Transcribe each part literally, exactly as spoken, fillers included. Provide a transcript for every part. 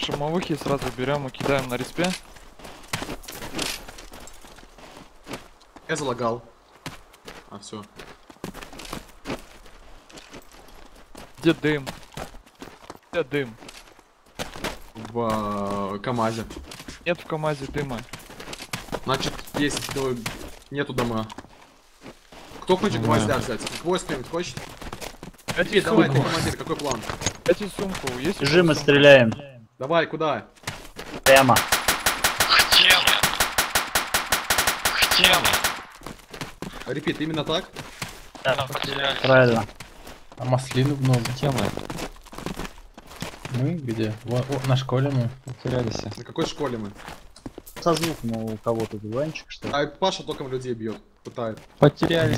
Шумовухи сразу берем и кидаем на респе. Я залагал. А, все. Где дым? Где дым? В э, КамАЗе. Нет в КамАЗе дыма. Значит, есть, ну, нету дома. Кто хочет Ну, гвоздя да. взять? Гвоздь кто-нибудь хочет? Эти Иди, давай, ты сумку. командир, какой план? Эти сумку. Есть у Бежим кого и сумка? стреляем. Давай, куда? Прямо. Тема. Тема. Репит, именно так? Нам потеряли. Правильно. А маслину много. Тема. Мы где? Во, о, на школе мы. Потерялись. На какой школе мы? Со звуком у кого-то диванчик, что ли? А Паша током людей бьет, пытает. Потерялись.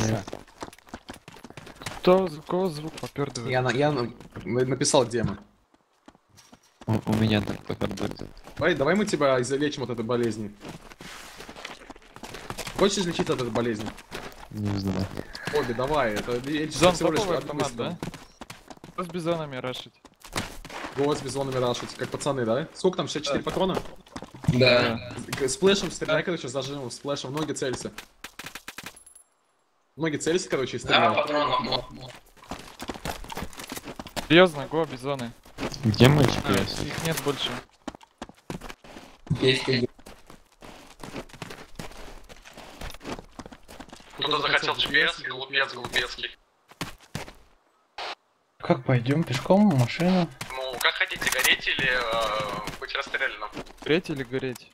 Кто, у кого звук попердывает? Я, на, я на- на- написал, где мы. У, у меня так попердывает. Давай, давай мы тебя излечим от этой болезни. Хочешь излечиться от этой болезни? Не знаю. Обе, давай, это Зон всего лишь топовый одним автомат, выстрелом. да? Кто с бизонами рашить? Голос бизонами рашить, как пацаны, да? Сколько там, шестьдесят четыре патрона? Да. С сплэшем стреляй, короче, зажимом, сплэшем, ноги целься. Ноги целься, короче, и Да, стреляй. патронов много. Серьезно, го, бизоны. Где мой А, джи пи эс? их нет больше. Есть ты. Кто-то захотел джи пи эс, глупец, глупецкий. Как пойдем? Пешком? Машина? Ну, как хотите, гореть или э, быть расстрелянным? Гореть или гореть?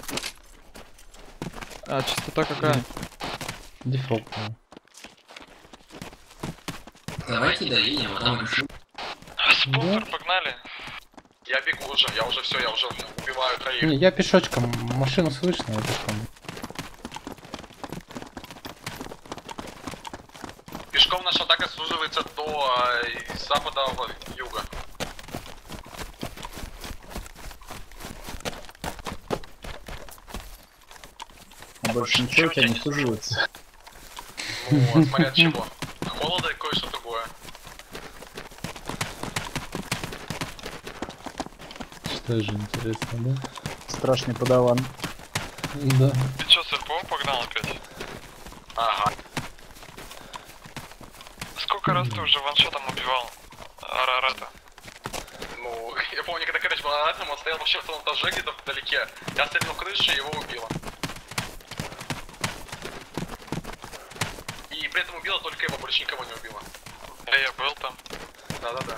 А, частота какая? Дефолт. Давайте доедем, а там решу. Спонсор, погнали. Я бегу уже, я уже все, я уже убиваю троих. Не, я пешочком. Машину слышно, я пешком. Пешком наша атака суживается до э, запада в юга. А больше ничего у тебя не суживается. Ну, смотря от чего. Холода и кое-что другое. Что же интересно, да? Страшный подаван. Да. Ты чё, с РПО погнал опять? Ага. Сколько раз ты уже ваншотом убивал Арарата? Ну, я помню, когда Крэч был аратом, он стоял вообще в том этаже где-то вдалеке. Я стрельнул крышу и его убило. И при этом убило только его, больше никого не убило. Да, я был там. Да-да-да.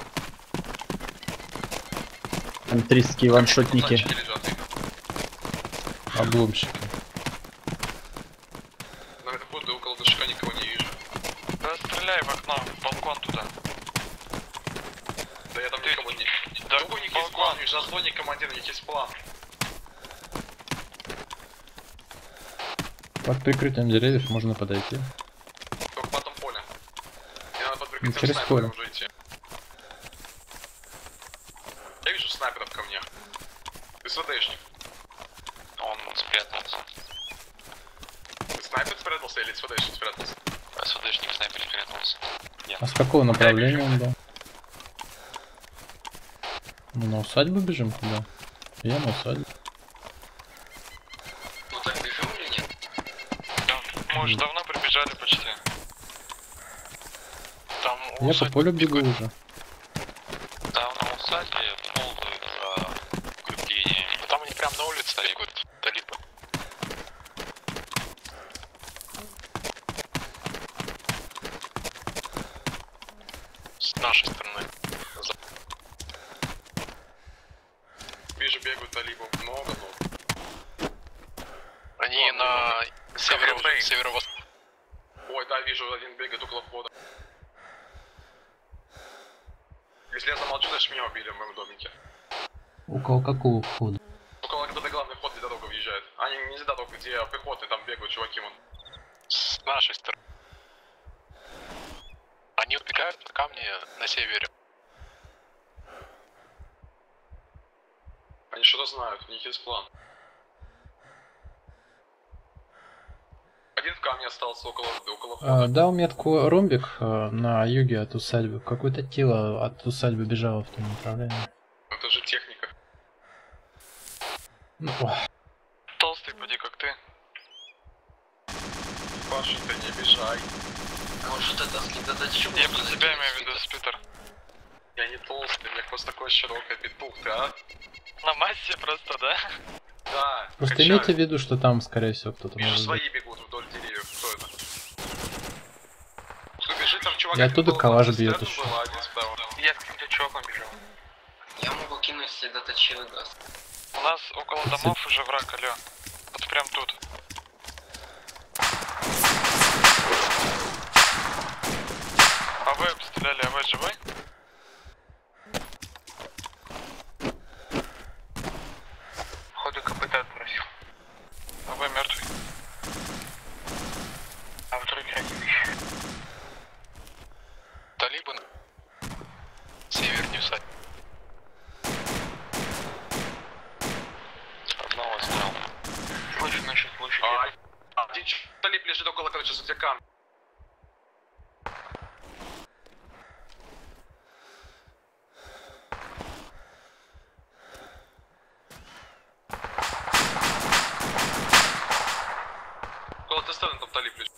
Антристские ваншотники. Зайчики лежат. Обломщики. На этом ходу около дышка никого не вижу. Да стреляй в окно, в балкон туда. Да я там никого не... Да, Какой у них есть план? У них же название командира, у них есть план. Под прикрытием деревьев можно подойти. Только потом поле. Мне надо под Ну, прикрытием через снайпера поле. уже идти. Я вижу снайперов ко мне. СВДшник. Он спрятался. Снайпер спрятался или СВДшник спрятался? СВДшник снайпер спрятался. А с какого направления он был? Мы на усадьбу бежим куда? Я на усадьбу. Ну так бежим или нет? Мы уже давно прибежали почти. Там у Я по усадьбы полю бегу бегут. уже. Там на усадьбе полную за укрепление. Там они прям на улице бегут. Талибы. С нашей стороны. Вижу, бегают талибов много, но... Они на северо северо-восток. Ой, да, вижу, один бегает около входа. Если я замолчу, значит меня убили в моем домике. Около какого входа? Около когда главный вход, где дорога въезжает. А не, не за дорогу, где пехоты, там бегают чуваки вон. С нашей стороны. Они убегают на камни на севере. Они что-то знают, у них есть план. Один в камне остался около, около входа. А, дал метку ромбик а, на юге от усадьбы. Какое-то тело от усадьбы бежало в том направлении. Это же техника. Ну, ох. Толстый, поди как ты. Пашенька, не обижай. Может это следовать чему? Я про себя имею в виду, Спитер. Я не толстый, у меня просто такое широкое петух, ты, а? На массе просто, да? Да. Просто качаю. имейте в виду, что там, скорее всего, кто-то Вижу, может быть. свои бегут вдоль деревьев. Кто это? Кто бежит, там чувак... И оттуда был, калаш был, бьет был, еще. был, один справа. Я с каким-то чуваком бежал. Я могу кинуть следоточивый газ. У нас около домов уже враг, алё. Вот прям тут. А вы обстреляли, а вы живой? Ходу копыта отбросил. А вы мертвый. А в друге раненый. Талибан. Севернее сад. Одного снял. Слышу, значит, слышу. Ай. Один талиб лежит около, короче, задекан. Около тестовым там талиб лежит.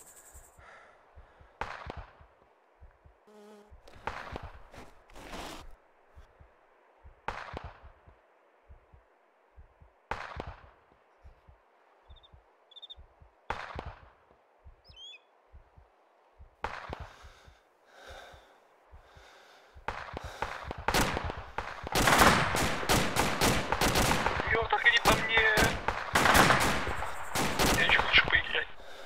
Ё, только не по мне. Я еще хочу поиграть.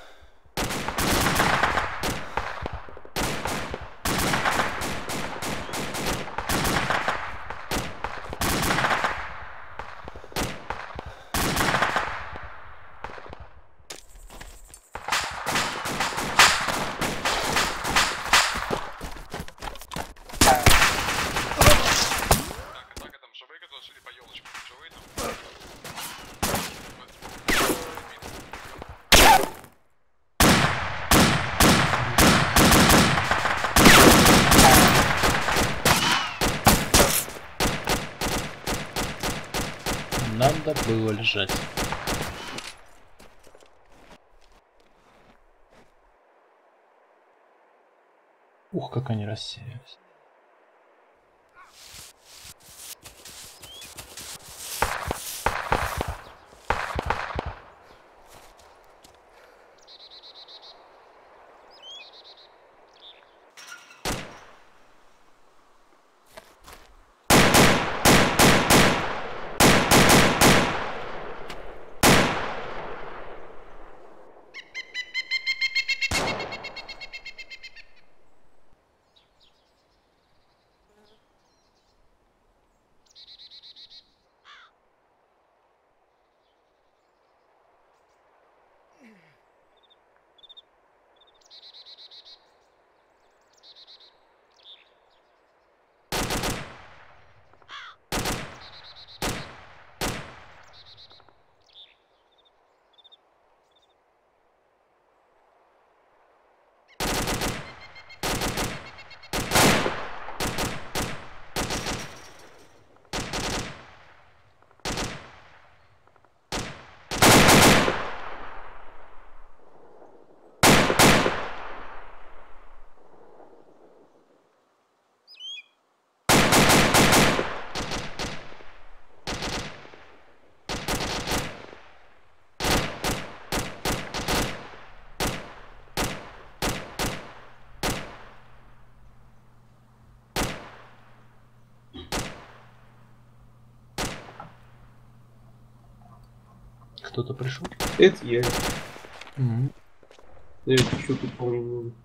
Так, атака там живые, которые шли по елочкам. Живые там. Надо было лежать. Ух, как они рассеялись. Кто-то пришел? Это я. Мгм. Я еще тут помню.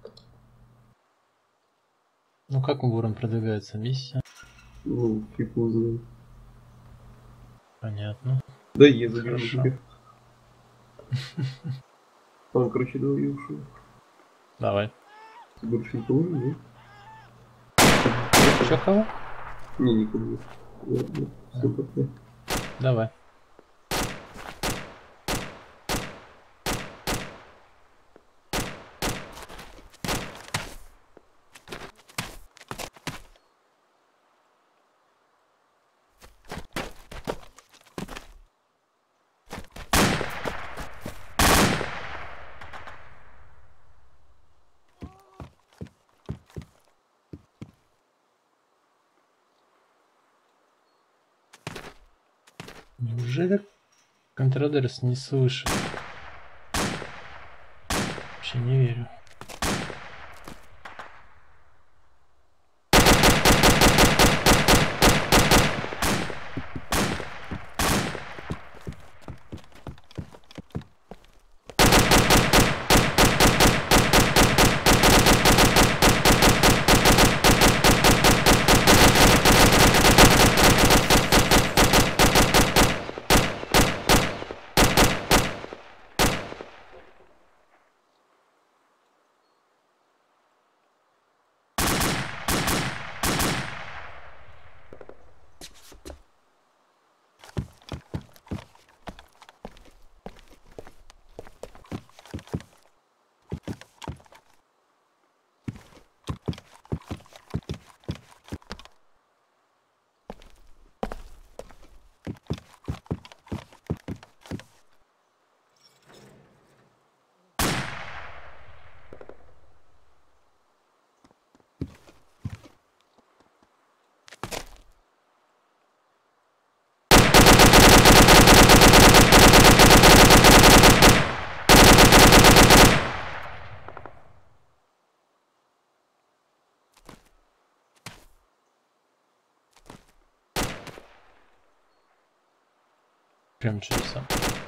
Ну как у Ворон продвигается миссия? Ну, фиг его знает. Понятно. Да я заберу Хорошо. тебе. Он, короче, давай я ушел. Давай. Ты больше никого нет? Еще кого? Не, никого нет. Ладно, все пока. Давай. Неужели контррадерс не слышит? Вообще не верю. Прям чудеса.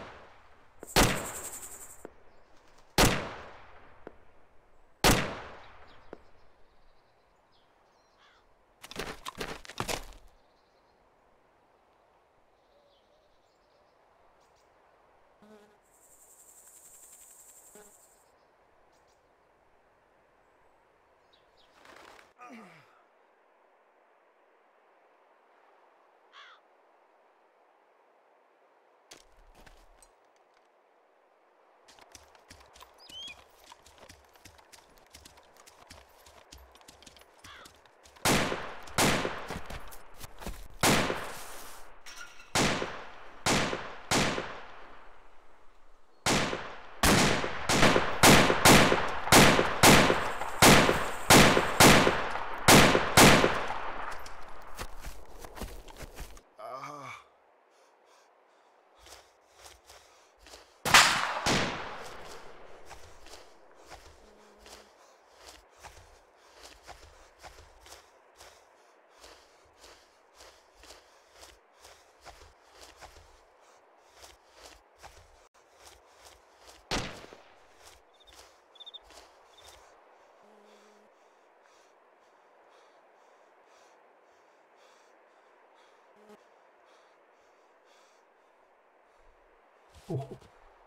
Уху.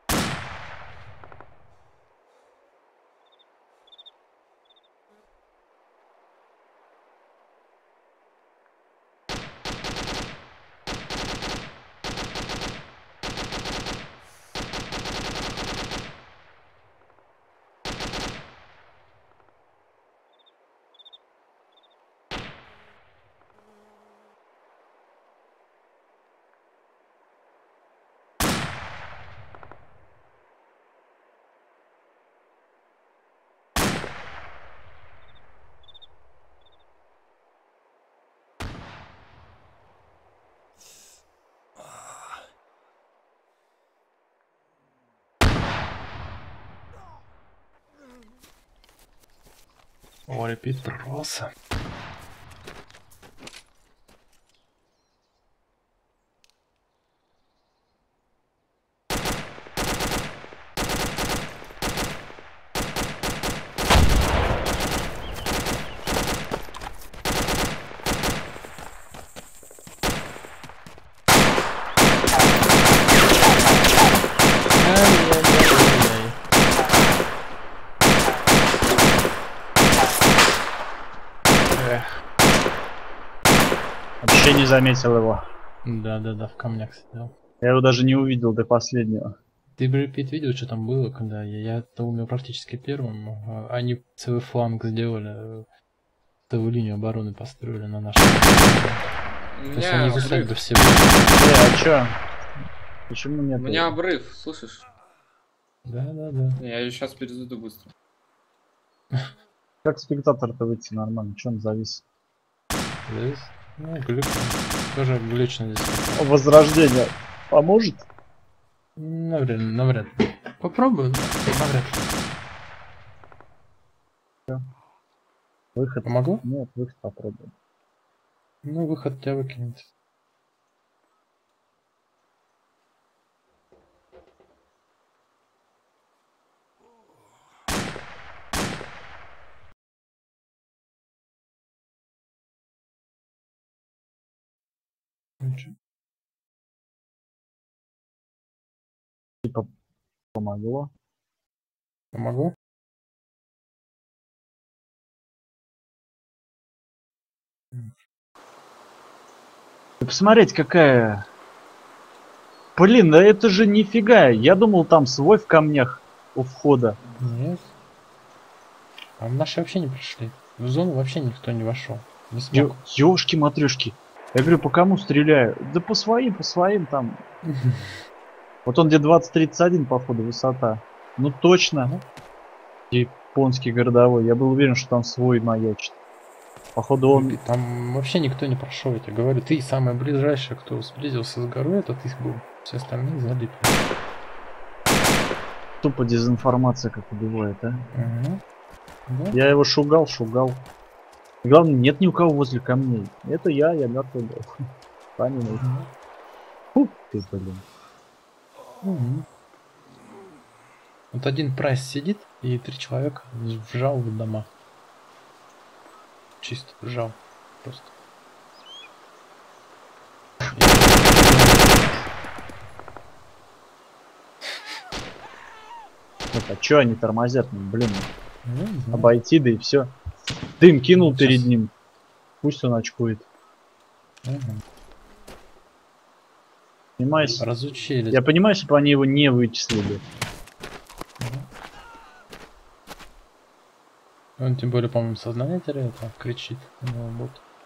О, репит прорвался. Вообще не заметил его. Да-да-да, в камнях сидел. Я его даже не увидел до последнего. Ты, Брэд Питт, видел, что там было, когда я, я-то умер практически первым. а Они целый фланг сделали, целую линию обороны построили на нашем. То есть они засадят до всего. Э, а чё? Почему нет? У меня обрыв, слышишь? Да-да-да. Я ее сейчас перезайду быстро. Как спектатор-то выйти нормально? Чё он завис? Завис? Ну, глюк. Тоже глючно здесь. Возрождение. Поможет? Навряд ли, навряд ли. Попробую, но навряд ли. Выход. Помогло? Нет, выход попробуем. Ну, выход тебя выкинет. Ничего. Типа помогло. Помогло? Ты посмотреть, какая... Блин, да это же нифига. Я думал, там свой в камнях у входа. Нет. А наши вообще не пришли. В зону вообще никто не вошел. Не смог. Ё- Ёшки-матрюшки. Я говорю, по кому стреляю? Да по своим, по своим там. Вот он где двадцать тридцать один, походу, высота. Ну точно. Японский городовой. Я был уверен, что там свой маячит. Походу он... Там вообще никто не прошел, я тебе говорю. Ты самый ближайший, кто сблизился с горой, это ты был. Все остальные залипли. Тупо дезинформация как убивает, а? Угу. Да? Я его шугал, шугал. И главное, нет ни у кого возле камней. Это я, я мертвый был. Память. Фу, ты, блин. Угу. Вот один прайс сидит, и три человека вжал в дома. Чисто вжал. Просто. Вот, а чё они тормозят? Ну, блин, Ну, не знаю. обойти, да и все. Дым кинул Сейчас. перед ним. Пусть он очкует. Угу. Понимаешь? Разучились. Я понимаю, если бы они его не вычислили. Он тем более, по-моему, сознание теряет, а кричит. У него бот.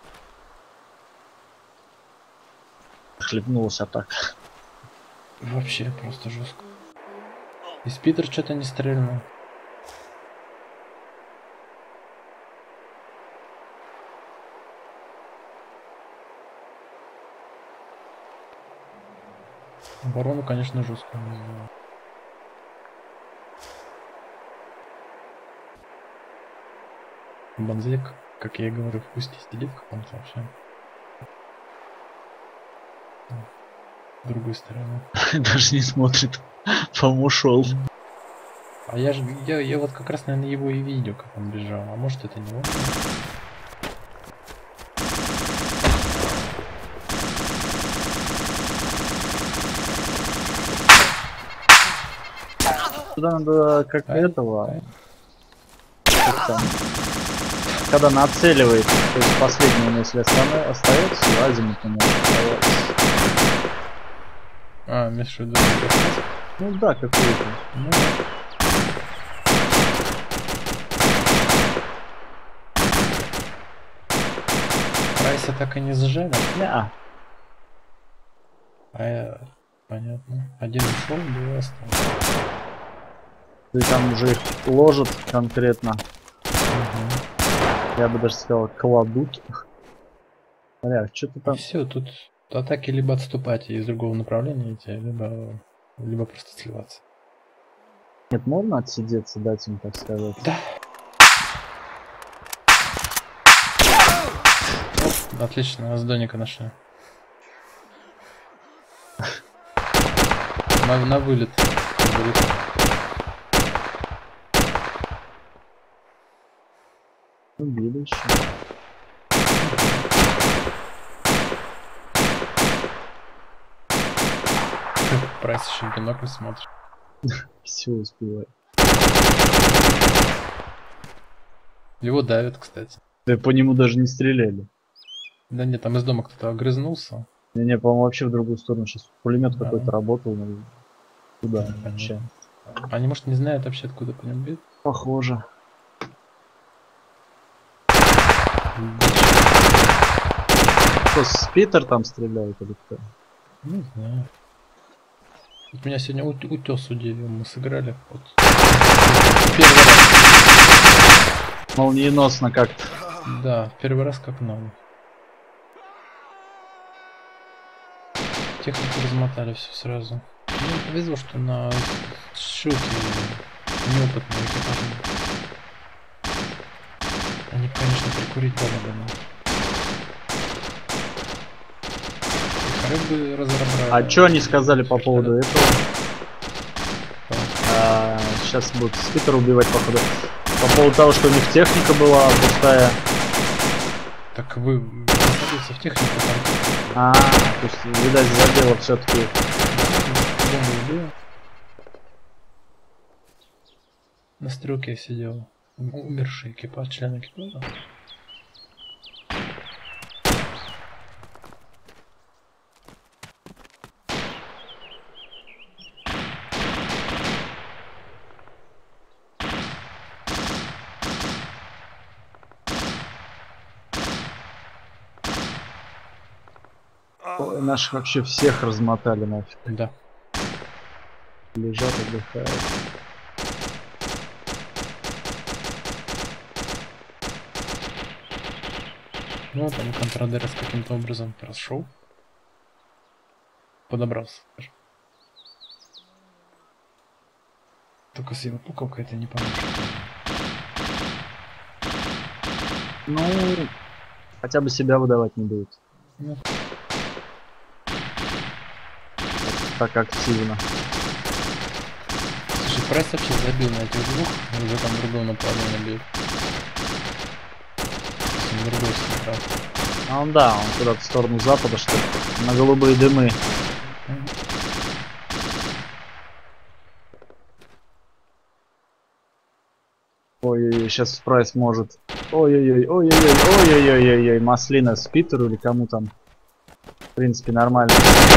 Хлебнулся так. Вообще просто жестко. И Спитер что-то не стрельнул. Оборону, конечно, жестко не сделал. Банзек, как я и говорю, в кусте сидит в каком-то вообще. С другой стороны. Даже не смотрит. По-моему, ушел. А я же, я, я вот как раз, наверное, его и видел, как он бежал. А может, это не он? Туда надо как Ай, этого. ай. Как там, когда нацеливает, то есть последний, он, если остана- остается, азимут не может оставаться. А, имеешь в виду? Ну да, какой-то. Ну, да. Прайса так и не сжали. Неа. А я... Понятно. Один ушел, двое осталось. И там уже их ложат конкретно. Угу. Я бы даже сказал, кладут. Бля, что-то там... Все, тут атаки либо отступать из другого направления идти, либо, либо просто сливаться. Нет, можно отсидеться, дать им, так сказать? Да. Отлично, аздоника нашли. На, на вылет. Вылет. Убили еще. Прайс еще в бинокль смотрит. Все успевает. Его давят, кстати. Да по нему даже не стреляли. Да нет, там из дома кто-то огрызнулся. Не-не, по-моему, вообще в другую сторону. Сейчас пулемет Да. какой-то работал. Ну, куда Понятно. вообще? Они, может, не знают вообще, откуда по ним бьют? Похоже. Что, Спитер там стреляет или кто? Не знаю. Вот меня сегодня ут утес удивил. Мы сыграли. Вот. Первый раз. Молниеносно как-то. Да, первый раз как надо. Технику размотали все сразу. Ну, повезло, что на шилке неопытные экипажи. Они, конечно, прикурить дали бы. Рыбы разобрали. А что они сказали по поводу этого? А, сейчас будут спитер убивать, походу. По поводу того, что у них техника была пустая. Так вы находитесь в технике там? А, то есть, видать, задело все-таки. На стрелке я сидел. Умерший экипаж, член экипажа. Ой, наших вообще всех размотали нафиг. Да. Лежат, отдыхают. Ну, там контрадерс каким-то образом прошел. Подобрался. Только с его пуковкой это не поможет. Ну, хотя бы себя выдавать не будет. Ну. Так активно. Слушай, Прайс вообще забил на этих двух, и уже там другого нападения бьет. Другой смотрел. А он, да, он куда-то в сторону запада, что ли, на голубые дымы. Mm-hmm. Ой-ой-ой, сейчас Прайс может. Ой-ой-ой, ой-ой-ой, ой-ой-ой-ой, Маслина Спитеру или кому там. В принципе, нормально.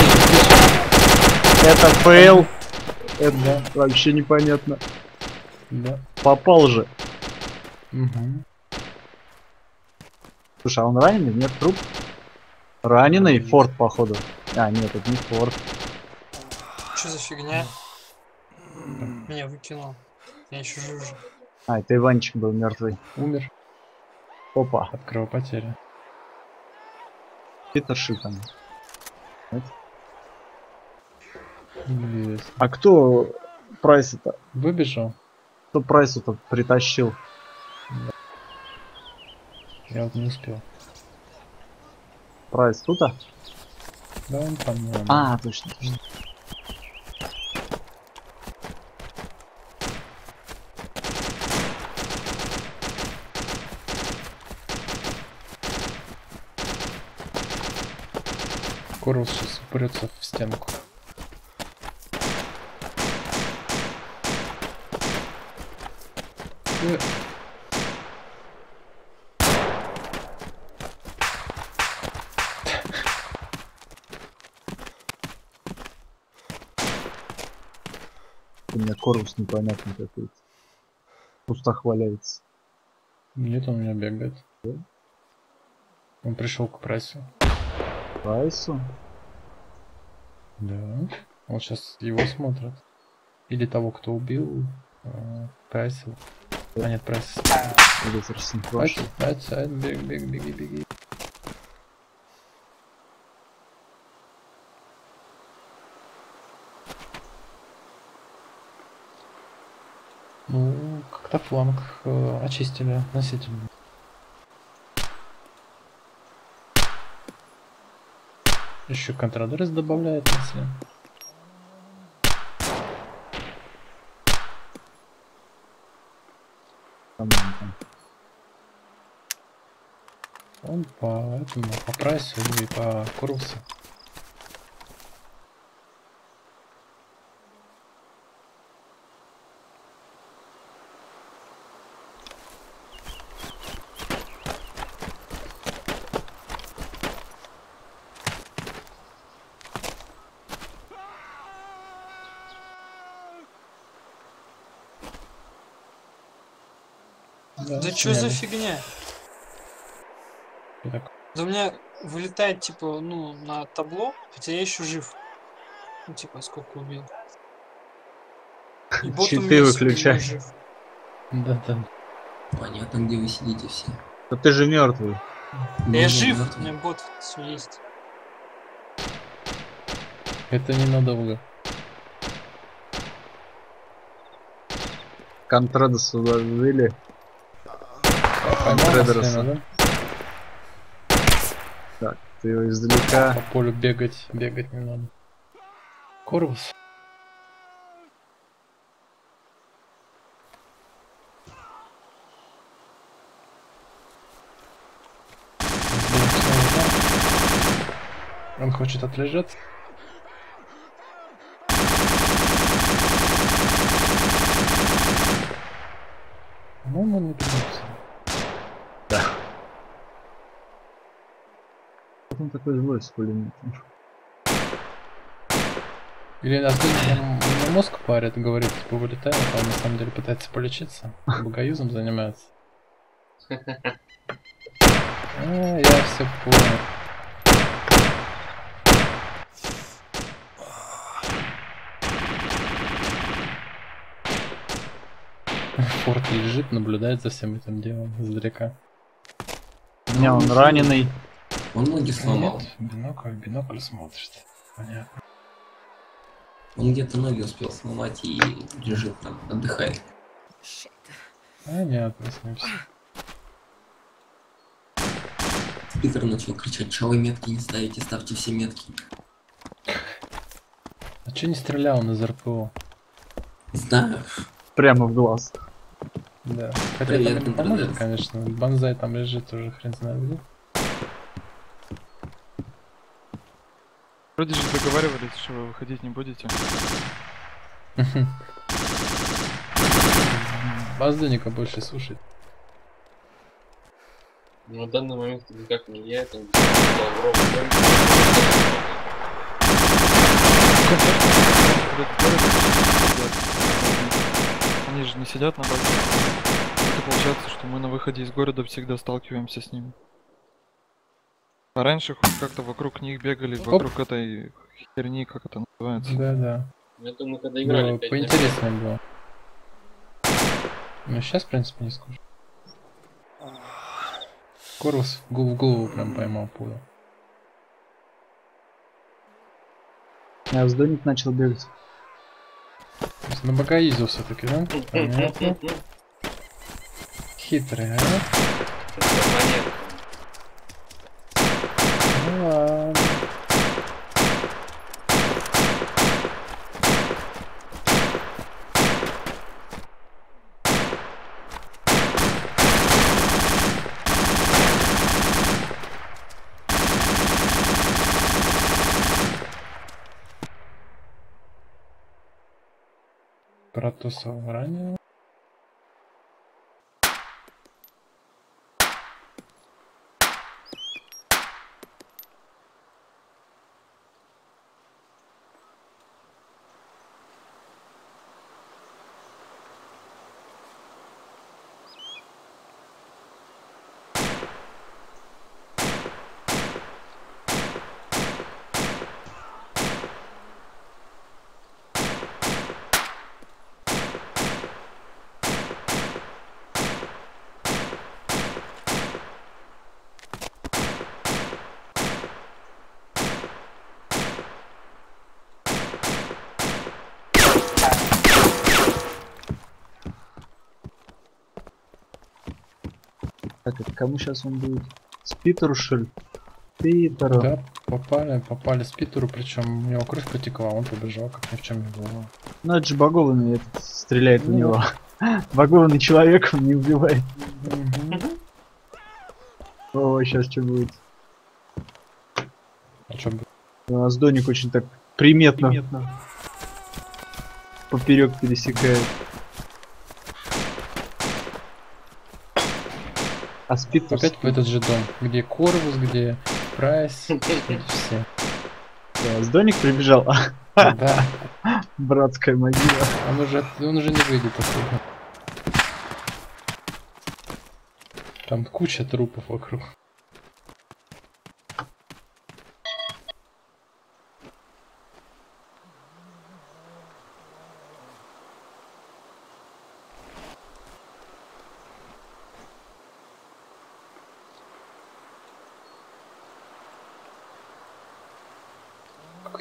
Это фейл. Это да. Вообще непонятно. Да. Попал же. Угу. Слушай, а он раненый? Нет, труп? Раненый? Форд, походу. А, нет, это не Форд. Что за фигня? Меня выкинул. Я еще жив же. А, это Иванчик был мертвый. Умер. Опа. От кровопотери. Питер Шитон. Yes. А кто Прайс-то? Выбежал? Кто Прайсу-то притащил? Да. Я вот не успел. Прайс тут-то? Да, он там. Наверное. А, точно, точно. Корус сейчас упрется в стенку. Э. У меня Корус непонятный какой-то. В кустах валяется. Нет, он у меня бегает. Да? Он пришел к Прайсу. Прайсу? Да. Он сейчас его смотрит. Или того, кто убил э, Прайса. А нет, Прайса. Или рассинхронщик. Бег, бег, беги, беги. Ну, как-то фланг э, очистили относительно. Еще контрадерс добавляет, если. Он по этому, по Прайсу и по Корусу. Да, да что за фигня? Так. Да у меня вылетает типа, ну, на табло, хотя я еще жив. Ну типа, сколько убил. И бот у меня выключай. жив. Да, да. Понятно, где вы сидите все. Да ты же мертвый. Да я жив, у меня бот все есть. Это ненадолго. Контрадоса уложили. Поймал Контрадоса. Маслина, Так, ты его издалека. да? По полю бегать, бегать не надо. Корвус. Он хочет отлежаться. По-моему, он не придется. Вот он такой злой с пулеметом. Или нас на мозг парят, говорит, типа вылетает, а он на самом деле пытается полечиться. Богоюзом занимается. А, я все понял. Форд лежит, наблюдает за всем этим делом издалека. У меня он раненый. Он ноги сломал. Нет, бинокль, бинокль смотрит. Понятно. Он где-то ноги успел сломать и лежит там, отдыхает. Понятно, с ним всё. Питер начал кричать: что вы метки не ставите, ставьте все метки. А че не стрелял он из РПО? Знаю. Прямо в глаз. Да. Хотя Привет, там не поможет, интернет. конечно. Банзай там лежит уже хрен знает где. Вроде же договаривались, что вы выходить не будете. Баздоника больше слушает. На данный момент это никак не я, это Они же не сидят на базе. Это получается, что мы на выходе из города всегда сталкиваемся с ними. А раньше хоть как-то вокруг них бегали, вокруг этой херни, как это называется. Да, да. Это мы когда играли. Было поинтереснее было. Ну сейчас, в принципе, не скажу. Корвус в голову, в голову прям поймал пулю. А вздоник начал бегать. То есть на Богоизу все-таки, да? Понятно. Хитрый, а? Ну ладно. Протусов ранее. Так, это кому сейчас он будет? С Питеру, что ли? Питеру. Да, попали, попали с Питеру, причем у него кровь потекла, он побежал, как ни в чем не было. Ну это же багованный этот стреляет в Ну. него. Багованный человек он не убивает. О, сейчас что будет? А чё бы? А, Сдоник очень так приметно, поперек пересекает. А спит Опять в этот же дом, где Корвус, где Прайс, где все. Да, Сдоник прибежал. Да, Братская могила. он уже, он уже не выйдет оттуда. Там куча трупов вокруг.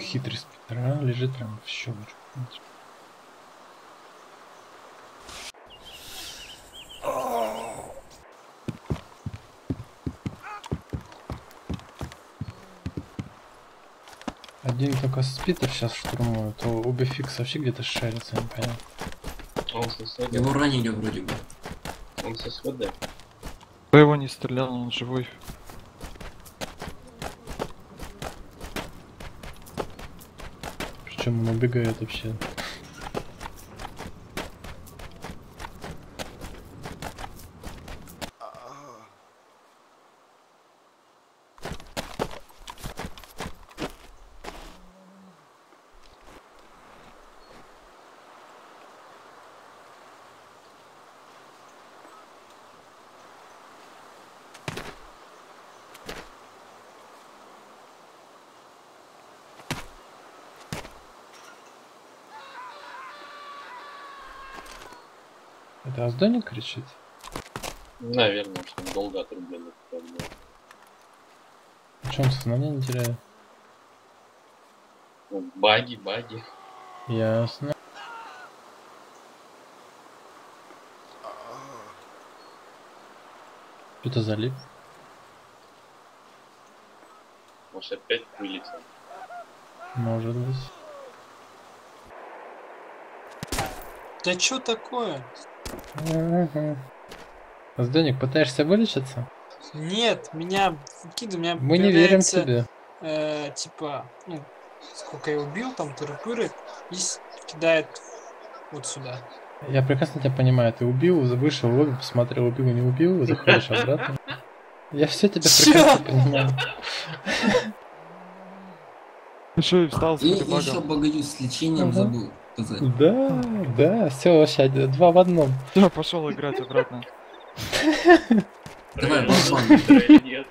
хитрый спектр, а? Лежит прям в щелочку. Один только спитер сейчас штурмует, то обе фикс вообще где-то шарится, непонятно. Он с СВД. Его ранили вроде бы. Он с СВД. Кто его не стрелял, он живой. Причем он убегает вообще. Это Аздоник кричит? Наверное, что он долго отрублен. Почему он сознание не теряет? Ну, баги, баги. Ясно. Что-то залип. Может опять вылетел. Может быть. Да чё такое? Аздоник, пытаешься вылечиться? Нет, меня выкидывает, меня Мы не верим появляется, тебе. э, типа, ну, сколько я убил, там, тыры-пыры, и с- кидает вот сюда. Я прекрасно тебя понимаю. Ты убил, вышел, лобби, посмотрел, убил, не убил, заходишь обратно. Я все тебя прекрасно понимаю. Еще и встал с И хлебагом. еще богатю с лечением Ага. забыл сказать. Да, да, все вообще два в одном. Все, пошел играть обратно. Давай, болван. Нет.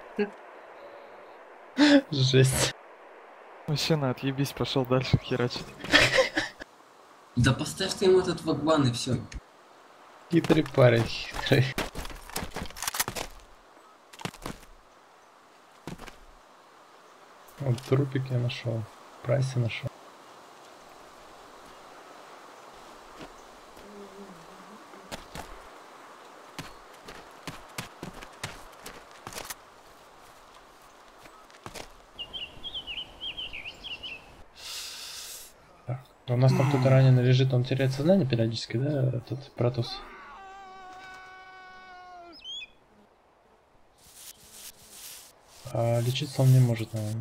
Жесть. Вообще на отъебись, пошел дальше херачить. Да поставь ты ему этот вагван и все. Хитрый парень, хитрый. Вот трупик я нашел. Прайсе нашел. Так, у нас там кто-то раненый лежит, он теряет сознание периодически, да, этот Протус? А лечиться он не может, наверное.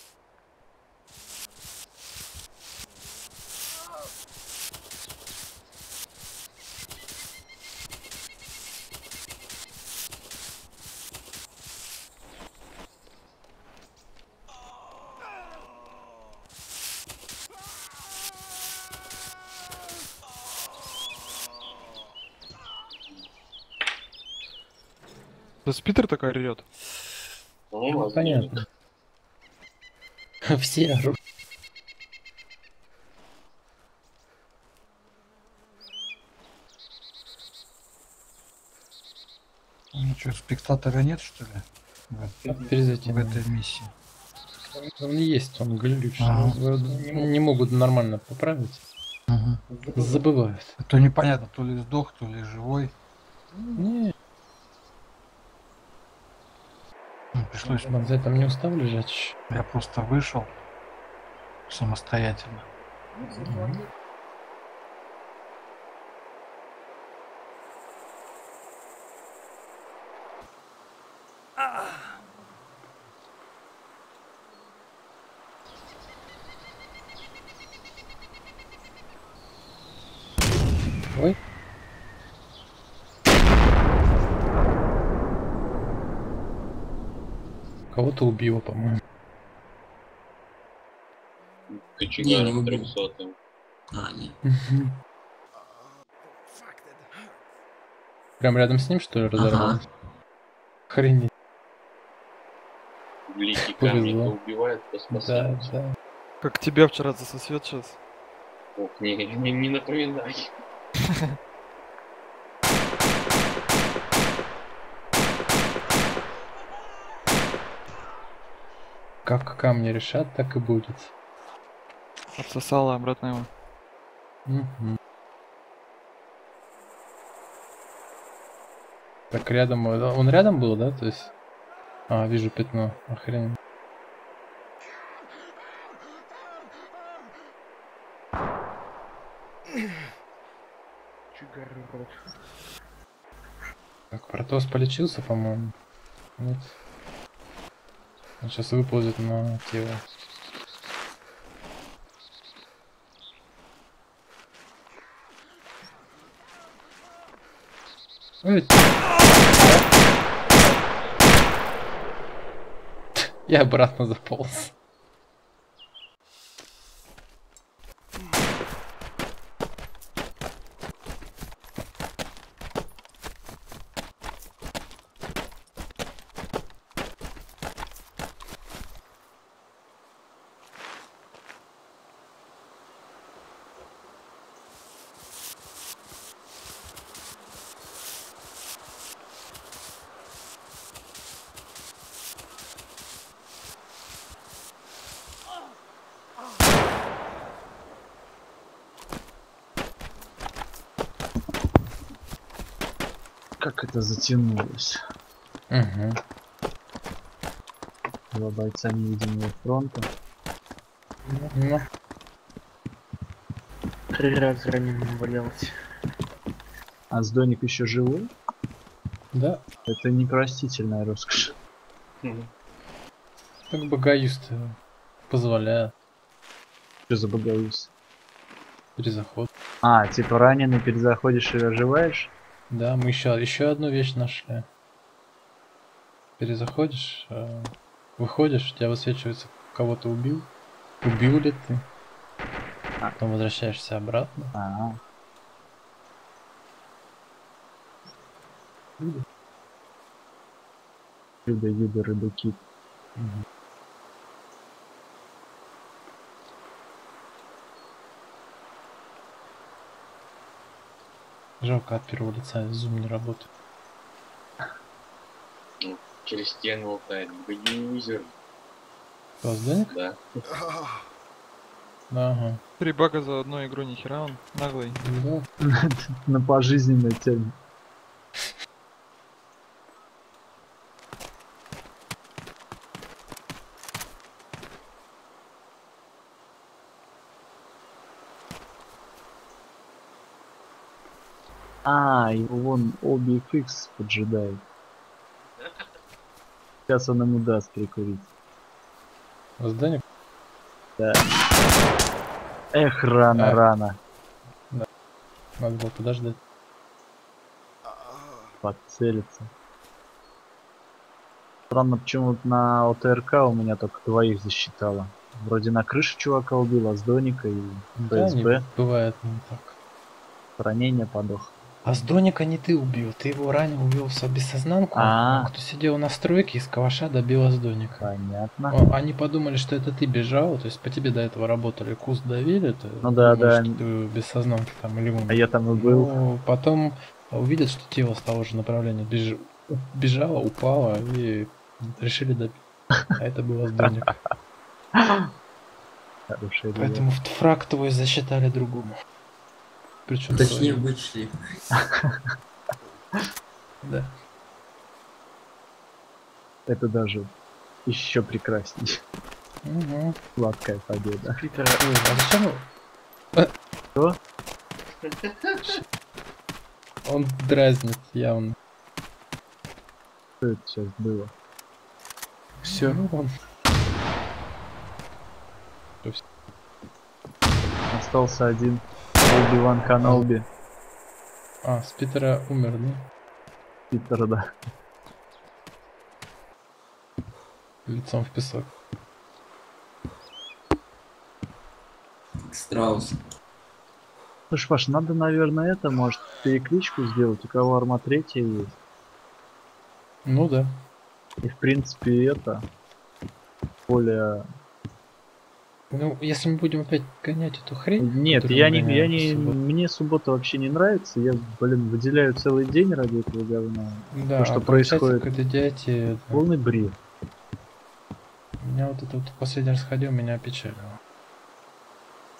Да спитер такой орёт. Ну, Ну, возможно. понятно. Все орут. Ну что, спектатора нет, что ли? В, Перезайти в надо. этой миссии. Он есть, он глючит. Ага. Не, не могут нормально поправить. Ага. Забывают. А то непонятно, то ли сдох, то ли живой. Не, Ну, пришлось, Банзай там не устал лежать еще. я просто вышел самостоятельно. Ой. Кого-то убило, по-моему. Не, не Кочегар убил. трехсотым. А, нет. Прям рядом с ним, что ли, разорвалось? Охренеть. Великий Повезло. камень, кто убивает, кто Да, спасает. да. Как тебя вчера засосет сейчас. Ох, не, не, не напоминай. Как камни решат, так и будет. Отсосало обратно его. Мгм. Так рядом, э, он рядом был, да? То есть... А, вижу пятно, охренеть. Так, Протос полечился, по-моему. Нет. Он сейчас выползет на тело. Ой. Я обратно заполз. Как это затянулось. Угу. Два бойца невидимого фронта. Ну. Три раза раненым валялся. А Сдоник еще живой? Да. Это непростительная роскошь. Как богаюз-то позволяет. Что за богаюз? Перезаход. А, типа раненый перезаходишь и оживаешь? Да, мы еще, еще одну вещь нашли. Перезаходишь, э, выходишь, у тебя высвечивается, кого-то убил. Убил ли ты? А. Потом возвращаешься обратно. А. Чудо-юдо, рыбаки. Угу. Жалко, от первого лица зум не работает. Ну, через стену лутает. Бьюзер. Сдоник? Да. Ага. Три бага за одну игру, нихера он наглый. Да. На пожизненной теме. А, его вон Оби эф икс поджидает. Сейчас он ему даст прикурить. Сдоник? Да. Эх, рано, А. рано. Да. Надо было подождать. Подцелиться. Странно, почему на ОТРК у меня только двоих засчитало. Вроде на крыше чувака убил, а Сдоника и Да, не ФСБ. бывает не так. Ранение подох. А Сдоника не ты убил, ты его ранил, увел в бессознанку, А. а кто сидел на стройке из калаша добил Сдоника. Понятно. О, они подумали, что это ты бежал, то есть по тебе до этого работали, куст давили, ты Ну да, думаешь, да. что ты без сознанки там или умер. А я там и был. Ну, потом увидят, что тело с того же направления беж... бежало, упало и решили добить. А это было Сдоник. Хорошая идея. Поэтому фраг твой засчитали другому. Причем Точнее, вычли. Да. Это даже еще прекраснее. Угу. Сладкая победа. Питер, Ой, а зачем? Что? Он дразнит явно. Что это сейчас было? Все. Он... Остался один. Оби-Ван Каноби. А, с Питера умер, да? Питера, да. Лицом в песок. Страус. Слушай, Паш, надо, наверное, это, может, перекличку сделать, у кого арма третья есть. Ну да. И, в принципе, это более... Ну, если мы будем опять гонять эту хрень... Нет, которую я мы не, я гоняем по не, субботам. мне суббота вообще не нравится. Я, блин, выделяю целый день ради этого говна. Да, То, что а получается, происходит. когда дядя, это... Полный бред. Меня вот это вот последний раз ходил, меня опечалило.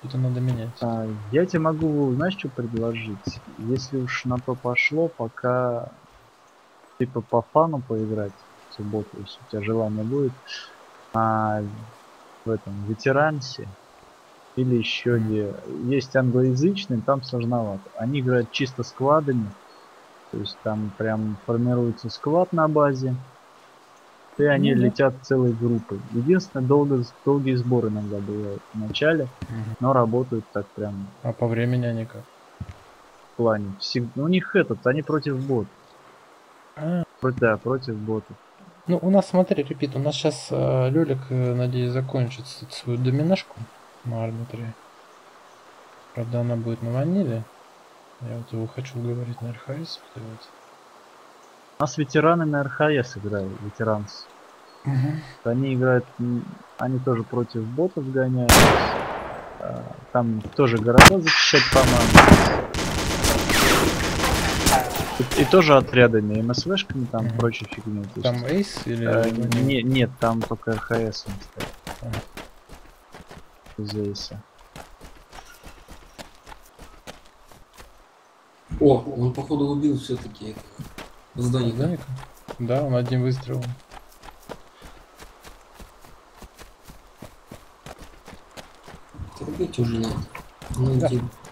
что-то надо менять. А, я тебе могу, знаешь, что предложить? Если уж на то пошло, пока типа по фану поиграть в субботу, если у тебя желание будет, а в этом ветерансе или еще где есть англоязычный, там сложновато. Они играют чисто сквадами, то есть там прям формируется сквад на базе, и они Ну да. летят целой группой. Единственное, долго, долгие сборы иногда бывают в начале, но работают так прям А по времени они как? в плане. Всег- ну, у них этот, они против ботов. А. Против, да, против ботов. Ну, у нас, смотри, репит, у нас сейчас э, Лёлик, э, надеюсь, закончит с- свою доминашку на армии три. Правда, она будет на ваниле. Я вот его хочу уговорить на эр ха эс сделать. У нас ветераны на эр ха эс играют, ветеранс. Мгм. Они играют, м, они тоже против ботов гоняют. А, Там тоже города защищать команды. И, и тоже отрядами, эм эс вэ-шками, там Мгм. прочей фигней. то Там есть, эйс или... э, ванила? не- нет, там только эр ха эс он стоит. Ага. Из эйса. О, он походу убил все-таки здание. Зданика? Да, он одним выстрелом. Рубить уже надо. Ну, Да. иди.